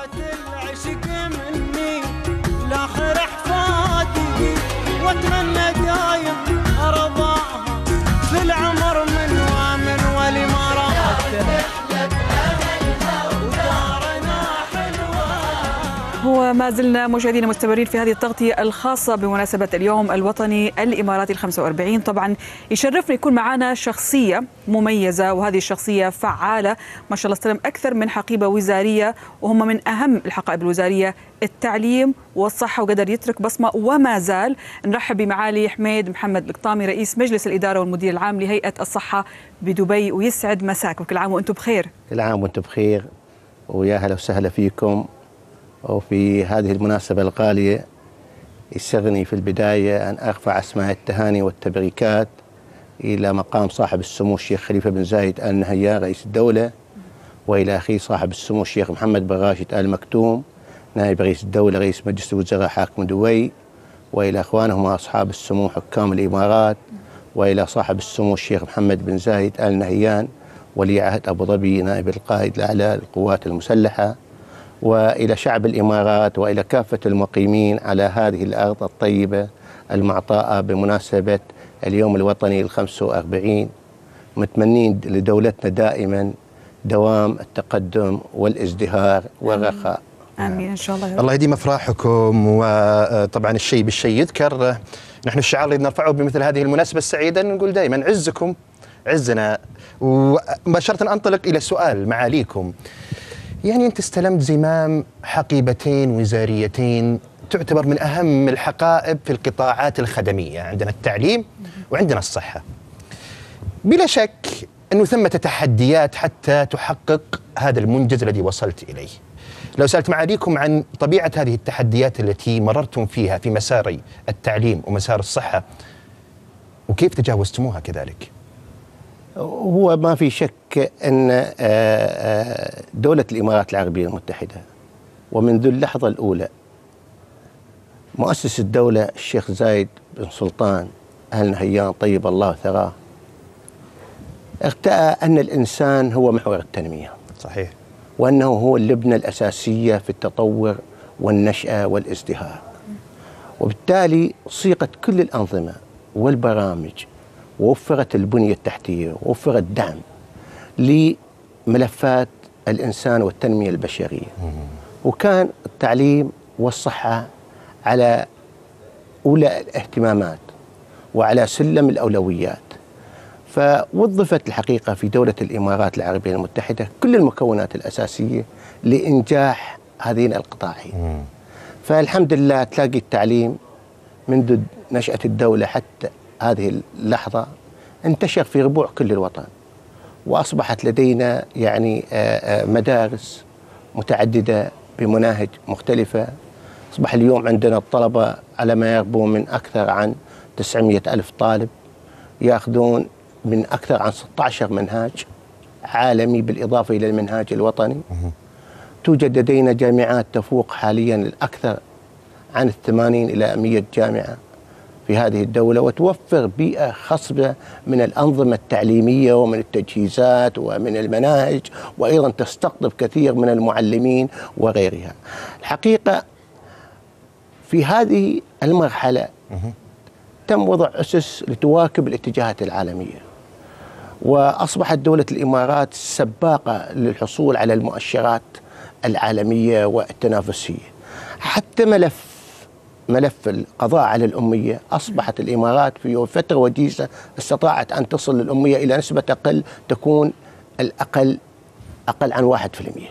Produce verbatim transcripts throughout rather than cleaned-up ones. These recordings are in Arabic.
العشق مني لاخر احفادي واتمنى دايم ارضاها في العمر من ومن والامارات. هو ما زلنا مشاهدينا مستمرين في هذه التغطية الخاصة بمناسبة اليوم الوطني الإماراتي الخمسة وأربعين. طبعا يشرفنا يكون معنا شخصية مميزة، وهذه الشخصية فعالة ما شاء الله، استلم أكثر من حقيبة وزارية وهم من أهم الحقائب الوزارية التعليم والصحة، وقدر يترك بصمة وما زال. نرحب بمعالي حميد محمد القطامي رئيس مجلس الإدارة والمدير العام لهيئة الصحة بدبي، ويسعد مساكم. كل عام وأنتم بخير. كل عام وأنتم بخير، ويا هلا وسهلا فيكم. وفي هذه المناسبة الغالية يسرني في البداية أن أرفع أسماء التهاني والتبريكات إلى مقام صاحب السمو الشيخ خليفة بن زايد آل نهيان رئيس الدولة، وإلى أخي صاحب السمو الشيخ محمد بن راشد آل مكتوم نائب رئيس الدولة رئيس مجلس الوزراء حاكم دبي، وإلى أخوانهم أصحاب السمو حكام الإمارات، وإلى صاحب السمو الشيخ محمد بن زايد آل نهيان ولي عهد أبو ظبي نائب القائد الأعلى للقوات المسلحة، وإلى شعب الإمارات، وإلى كافة المقيمين على هذه الأرض الطيبة المعطاءة بمناسبة اليوم الوطني الخمسة وأربعين، متمنين لدولتنا دائما دوام التقدم والازدهار والرخاء. آمين إن شاء الله. الله يديم أفراحكم. وطبعا الشيء بالشيء يذكر، نحن الشعار اللي نرفعه بمثل هذه المناسبة السعيدة نقول دائما عزكم عزنا. ومباشرة أنطلق إلى سؤال معاليكم. يعني أنت استلمت زمام حقيبتين وزاريتين تعتبر من أهم الحقائب في القطاعات الخدمية، عندنا التعليم وعندنا الصحة. بلا شك أنه ثمة تحديات حتى تحقق هذا المنجز الذي وصلت إليه. لو سألت معاليكم عن طبيعة هذه التحديات التي مررتم فيها في مسار التعليم ومسار الصحة، وكيف تجاوزتموها كذلك؟ هو ما في شك أن دولة الإمارات العربية المتحدة ومنذ اللحظة الأولى مؤسس الدولة الشيخ زايد بن سلطان آل نهيان طيب الله ثراه ارتأى أن الإنسان هو محور التنمية. صحيح. وأنه هو اللبنة الأساسية في التطور والنشأة والازدهار، وبالتالي صيغت كل الأنظمة والبرامج ووفرت البنية التحتية ووفرت دعم لملفات الإنسان والتنمية البشرية. وكان التعليم والصحة على أولى الاهتمامات وعلى سلم الأولويات. فوظفت الحقيقة في دولة الإمارات العربية المتحدة كل المكونات الأساسية لإنجاح هذين القطاعين. فالحمد لله تلاقي التعليم منذ نشأة الدولة حتى هذه اللحظة انتشر في ربوع كل الوطن، وأصبحت لدينا يعني مدارس متعددة بمناهج مختلفة. أصبح اليوم عندنا الطلبة على ما يربو من أكثر عن تسعمئة ألف طالب يأخذون من أكثر عن ستة عشر منهاج عالمي بالإضافة إلى المنهاج الوطني. توجد لدينا جامعات تفوق حاليا الأكثر عن الثمانين إلى مئة جامعة في هذه الدولة، وتوفر بيئة خصبة من الأنظمة التعليمية ومن التجهيزات ومن المناهج، وأيضا تستقطب كثير من المعلمين وغيرها. الحقيقة في هذه المرحلة تم وضع أسس لتواكب الاتجاهات العالمية، وأصبحت دولة الإمارات سباقة للحصول على المؤشرات العالمية والتنافسية. حتى ملف ملف القضاء على الأمية أصبحت الإمارات في فترة وجيزة استطاعت أن تصل للأمية إلى نسبة أقل تكون الأقل أقل عن واحد في المئة.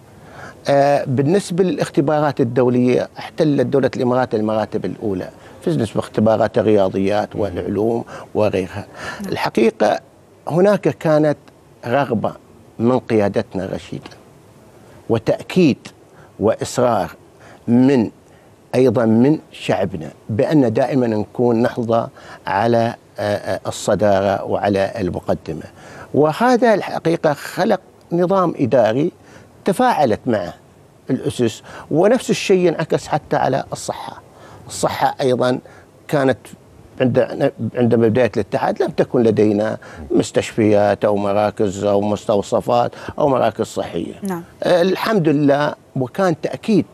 آه بالنسبة للاختبارات الدولية احتلت دولة الإمارات المراتب الأولى في نسبة اختبارات الرياضيات والعلوم وغيرها. الحقيقة هناك كانت رغبة من قيادتنا الرشيدة وتأكيد وإصرار من أيضا من شعبنا بأن دائما نكون نحظى على الصدارة وعلى المقدمة. وهذا الحقيقة خلق نظام إداري تفاعلت معه الأسس، ونفس الشيء ينعكس حتى على الصحة. الصحة أيضا كانت عند عندما بداية الاتحاد لم تكن لدينا مستشفيات أو مراكز أو مستوصفات أو مراكز صحية. نعم. الحمد لله وكان تأكيد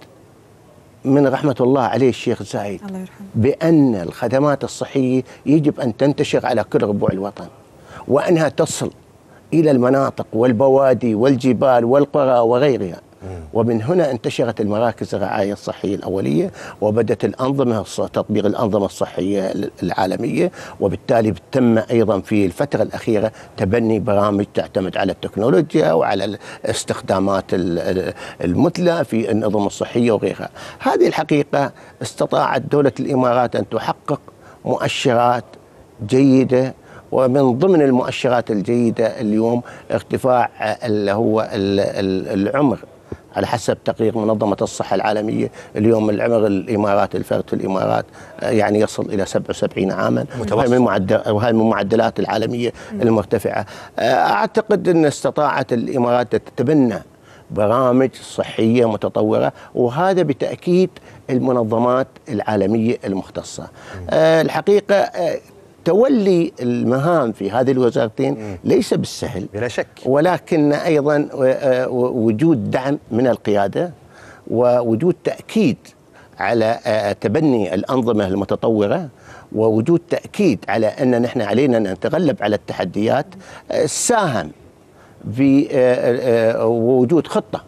من رحمة الله عليه الشيخ زايد الله يرحمه بأن الخدمات الصحية يجب أن تنتشر على كل ربوع الوطن، وأنها تصل إلى المناطق والبوادي والجبال والقرى وغيرها. ومن هنا انتشرت المراكز الرعاية الصحية الأولية، وبدأت الأنظمة تطبيق الأنظمة الصحية العالمية، وبالتالي تم أيضا في الفترة الأخيرة تبني برامج تعتمد على التكنولوجيا وعلى الاستخدامات المثلى في النظم الصحية وغيرها. هذه الحقيقة استطاعت دولة الإمارات أن تحقق مؤشرات جيدة، ومن ضمن المؤشرات الجيدة اليوم ارتفاع اللي هو العمر على حسب تقرير منظمة الصحة العالمية. اليوم العمر الإمارات الفرد في الإمارات يعني يصل إلى سبعة وسبعين عاما، وهي من معدل وهي من المعدلات العالمية المرتفعة. أعتقد أن استطاعت الإمارات تتبنى برامج صحية متطورة، وهذا بتأكيد المنظمات العالمية المختصة. الحقيقة تولي المهام في هذه الوزارتين ليس بالسهل بلا شك، ولكن أيضا وجود دعم من القيادة ووجود تأكيد على تبني الأنظمة المتطورة ووجود تأكيد على أن نحن علينا أن نتغلب على التحديات ساهم في وجود خطة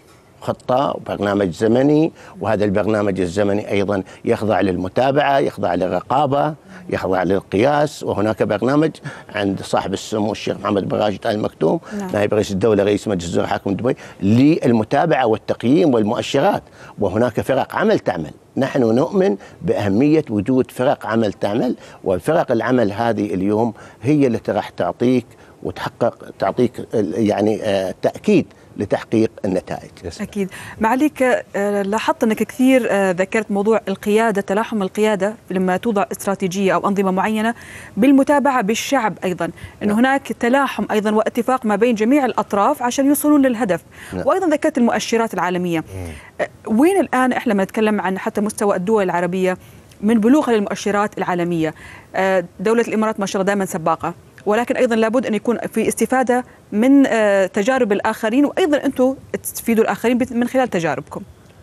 خطة وبرنامج زمني، وهذا البرنامج الزمني أيضا يخضع للمتابعة، يخضع للرقابة، يخضع للقياس. وهناك برنامج عند صاحب السمو الشيخ محمد بن راشد آل مكتوم نائب رئيس الدولة رئيس مجلس الوزراء حاكم دبي للمتابعة والتقييم والمؤشرات، وهناك فرق عمل تعمل. نحن نؤمن بأهمية وجود فرق عمل تعمل، وفرق العمل هذه اليوم هي التي راح تعطيك وتحقق تعطيك يعني تأكيد لتحقيق النتائج. أكيد. معاليك لاحظت أنك كثير ذكرت موضوع القيادة، تلاحم القيادة لما توضع استراتيجية أو أنظمة معينة بالمتابعة بالشعب أيضا، أن نعم. هناك تلاحم أيضا واتفاق ما بين جميع الأطراف عشان يوصلون للهدف. نعم. وأيضا ذكرت المؤشرات العالمية. مم. وين الآن إحنا لما نتكلم عن حتى مستوى الدول العربية من بلوغها للمؤشرات العالمية؟ دولة الإمارات ما شاء الله دائما سباقة، ولكن أيضا لابد أن يكون في استفادة من تجارب الآخرين، وأيضا أنتم تفيدوا الآخرين من خلال تجاربكم.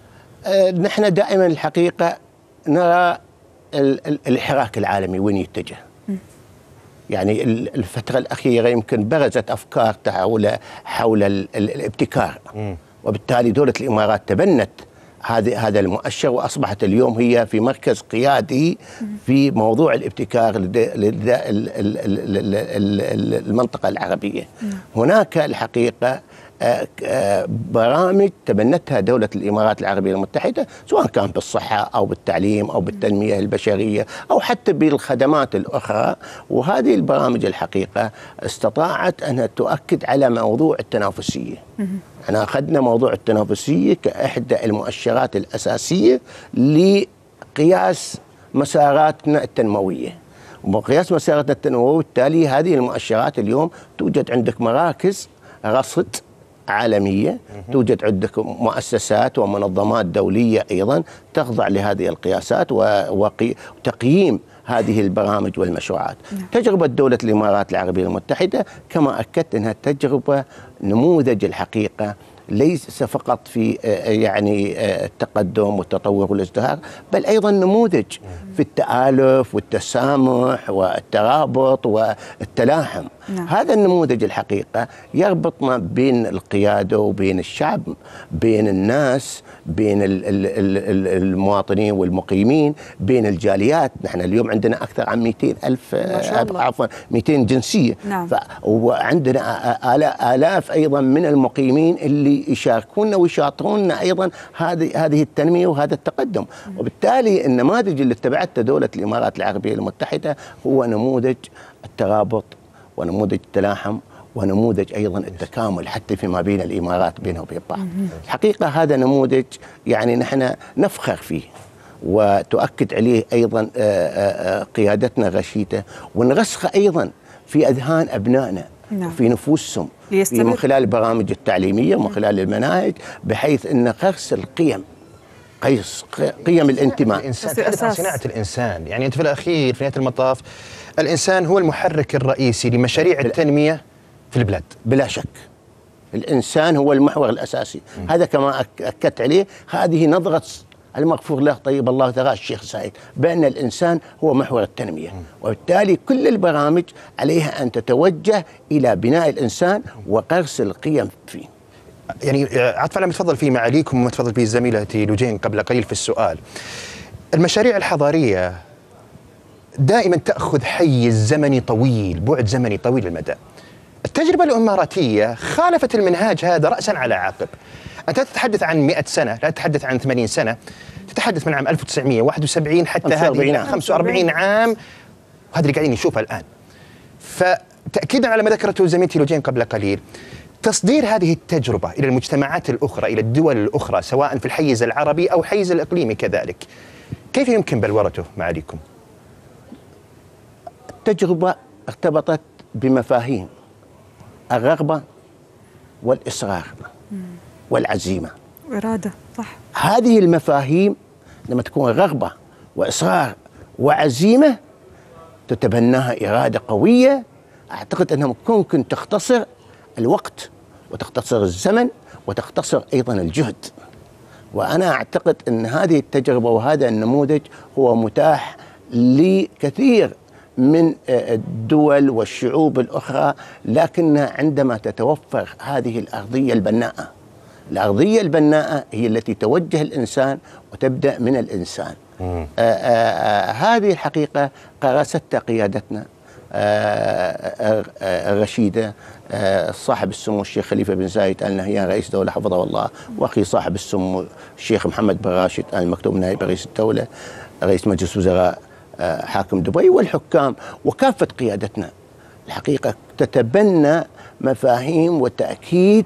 نحن دائما الحقيقة نرى الحراك العالمي وين يتجه. م. يعني الفترة الأخيرة يمكن برزت أفكار حول حول الابتكار، م. وبالتالي دولة الإمارات تبنت هذا هذا المؤشر، واصبحت اليوم هي في مركز قيادي في موضوع الابتكار لدى المنطقه العربيه. هناك الحقيقه برامج تبنتها دولة الإمارات العربية المتحدة، سواء كان بالصحة أو بالتعليم أو بالتنمية البشرية أو حتى بالخدمات الأخرى. وهذه البرامج الحقيقة استطاعت أن تؤكد على موضوع التنافسية. احنا أخذنا موضوع التنافسية كإحدى المؤشرات الأساسية لقياس مساراتنا التنموية، وقياس مساراتنا التنموية. وبالتالي هذه المؤشرات اليوم توجد عندك مراكز رصد عالمية، توجد عندك مؤسسات ومنظمات دولية أيضا تخضع لهذه القياسات وتقييم هذه البرامج والمشروعات. تجربة دولة الإمارات العربية المتحدة كما أكدت أنها تجربة نموذج الحقيقة، ليس فقط في يعني التقدم والتطور والازدهار، بل أيضا نموذج في التآلف والتسامح والترابط والتلاحم. نعم. هذا النموذج الحقيقة يربطنا بين القيادة وبين الشعب، بين الناس، بين المواطنين والمقيمين، بين الجاليات. نحن اليوم عندنا أكثر عن مئتين ألف عفوا مئتين جنسية. نعم. وعندنا آلاف أيضا من المقيمين اللي يشاركونا ويشاطروننا أيضا هذه هذه التنمية وهذا التقدم. م. وبالتالي النماذج اللي اتبعتها دولة الإمارات العربية المتحدة هو نموذج الترابط ونموذج التلاحم ونموذج أيضا التكامل حتى فيما بين الإمارات بينها وبين بعض. الحقيقة هذا نموذج يعني نحن نفخر فيه، وتؤكد عليه أيضا قيادتنا الرشيدة، ونرسخه أيضا في أذهان أبنائنا. نعم. في نفوسهم من خلال البرامج التعليمية ومن خلال المناهج، بحيث أن غرس القيم قيس قيم الانتماء الإنسان، صناعة الإنسان. يعني أنت في الأخير في نهاية المطاف الإنسان هو المحرك الرئيسي لمشاريع التنمية في البلاد بلا شك. الإنسان هو المحور الأساسي. م. هذا كما أكدت عليه، هذه نظرة المغفور له طيب الله ثراه الشيخ سعيد، بأن الإنسان هو محور التنمية. م. وبالتالي كل البرامج عليها أن تتوجه إلى بناء الإنسان وغرس القيم فيه. يعني عطف على ما تفضل فيه معاليكم وما تفضل فيه زميلتي لوجين قبل قليل في السؤال، المشاريع الحضارية دائما تأخذ حيز زمني طويل، بعد زمني طويل المدى. التجربة الإماراتية خالفت المنهاج هذا رأسا على عقب. أنت تتحدث عن مئة سنة، لا تتحدث عن ثمانين سنة، تتحدث من عام ألف وتسعمئة وواحد وسبعين حتى هذه خمسة وأربعين عام، وهذا اللي قاعدين نشوفه الآن. فتأكيدا على ما ذكرته زميلتي لوجين قبل قليل، تصدير هذه التجربة إلى المجتمعات الأخرى، إلى الدول الأخرى، سواء في الحيز العربي أو حيز الإقليمي كذلك، كيف يمكن بلورته معاليكم؟ التجربة ارتبطت بمفاهيم الرغبة والإصرار والعزيمة إرادة، صح. هذه المفاهيم لما تكون رغبة وإصرار وعزيمة تتبناها إرادة قوية، أعتقد أنها ممكن تختصر الوقت وتختصر الزمن وتختصر أيضا الجهد. وأنا أعتقد أن هذه التجربة وهذا النموذج هو متاح لكثير من الدول والشعوب الأخرى، لكن عندما تتوفر هذه الأرضية البناءة، الأرضية البناءة هي التي توجه الإنسان وتبدأ من الإنسان. آآ آآ هذه الحقيقة قراستها قيادتنا الرشيدة صاحب السمو الشيخ خليفة بن زايد آل نهيان رئيس دولة حفظه الله، وأخي صاحب السمو الشيخ محمد بن راشد آل مكتوم نائب رئيس الدولة رئيس مجلس وزراء حاكم دبي، والحكام وكافة قيادتنا الحقيقة تتبنى مفاهيم وتأكيد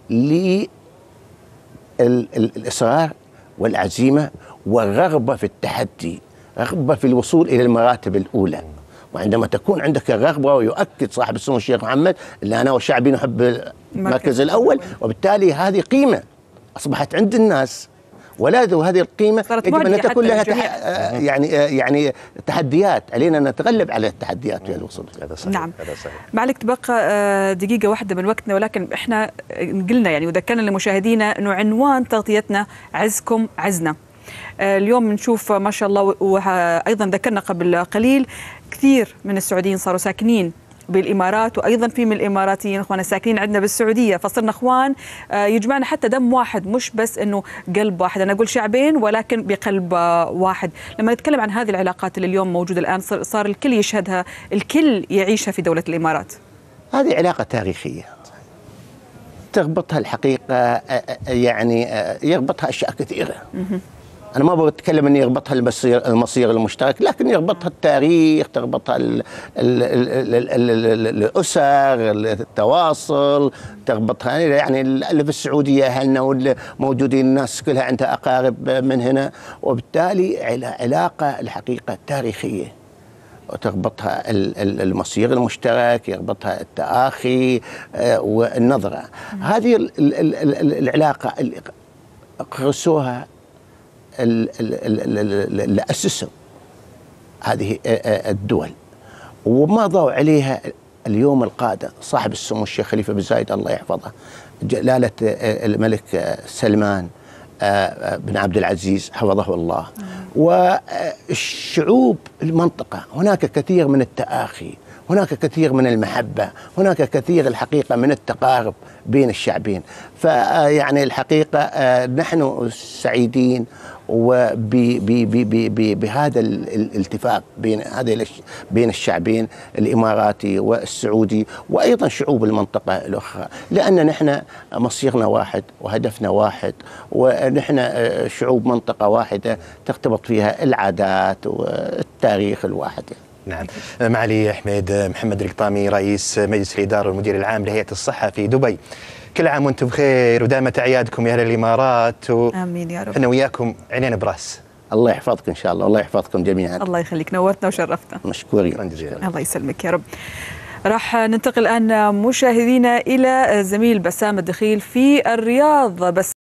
للإصرار والعزيمة والرغبة في التحدي، رغبة في الوصول إلى المراتب الأولى. وعندما تكون عندك الرغبة، ويؤكد صاحب السمو الشيخ محمد اللي أنا والشعبي نحب المركز الأول، وبالتالي هذه قيمة أصبحت عند الناس، ولا هذه القيمة يجب أن تكون لها تح... يعني يعني تحديات، علينا أن نتغلب على التحديات في الوصول. هذا صحيح. نعم. هذا صحيح. معلك تبقى دقيقة واحدة من وقتنا، ولكن احنا قلنا يعني وذكرنا لمشاهدينا أنه عنوان تغطيتنا عزكم عزنا. اليوم نشوف ما شاء الله، وأيضا ذكرنا قبل قليل كثير من السعوديين صاروا ساكنين بالإمارات، وأيضا في من الإماراتيين إخوان ساكنين عندنا بالسعودية، فصرنا إخوان يجمعنا حتى دم واحد، مش بس إنه قلب واحد. أنا أقول شعبين ولكن بقلب واحد. لما نتكلم عن هذه العلاقات اللي اليوم موجودة الآن، صار الكل يشهدها، الكل يعيشها في دولة الإمارات. هذه علاقة تاريخية تربطها الحقيقة، يعني يربطها أشياء كثيرة. أنا ما بتكلم أن يربطها المصير المصير المشترك، لكن يربطها التاريخ، تربطها ال ال ال ال الأسر، التواصل، تربطها يعني اللي في السعودية أهلنا موجودين، الناس كلها عندها أقارب من هنا، وبالتالي علاقة الحقيقة تاريخية، وتربطها المصير المشترك، يربطها التآخي والنظرة. هذه العلاقة اللي قرسوها اللي أسسوا هذه الدول ومضوا عليها اليوم القادة، صاحب السمو الشيخ خليفة بن زايد الله يحفظه، جلالة الملك سلمان بن عبد العزيز حفظه الله، والشعوب المنطقة. هناك كثير من التآخي، هناك كثير من المحبة، هناك كثير الحقيقة من التقارب بين الشعبين. فيعني الحقيقة نحن سعيدين وبهذا الالتفاق بين هذه بين الشعبين الإماراتي والسعودي، وأيضا شعوب المنطقة الأخرى، لأن نحن مصيرنا واحد وهدفنا واحد، ونحن شعوب منطقة واحدة ترتبط فيها العادات والتاريخ الواحد. نعم. معالي أحمد محمد القطامي رئيس مجلس الإدارة والمدير العام لهيئة الصحة في دبي، كل عام وانتم بخير ودامت أعيادكم يا أهل الإمارات. و... آمين يا رب. احنا وياكم عينين براس. الله يحفظك إن شاء الله، الله يحفظكم جميعا. الله يخليك، نورتنا وشرفتنا. مشكورين. الله يسلمك يا رب. راح ننتقل الآن مشاهدينا إلى زميل بسام الدخيل في الرياض. بس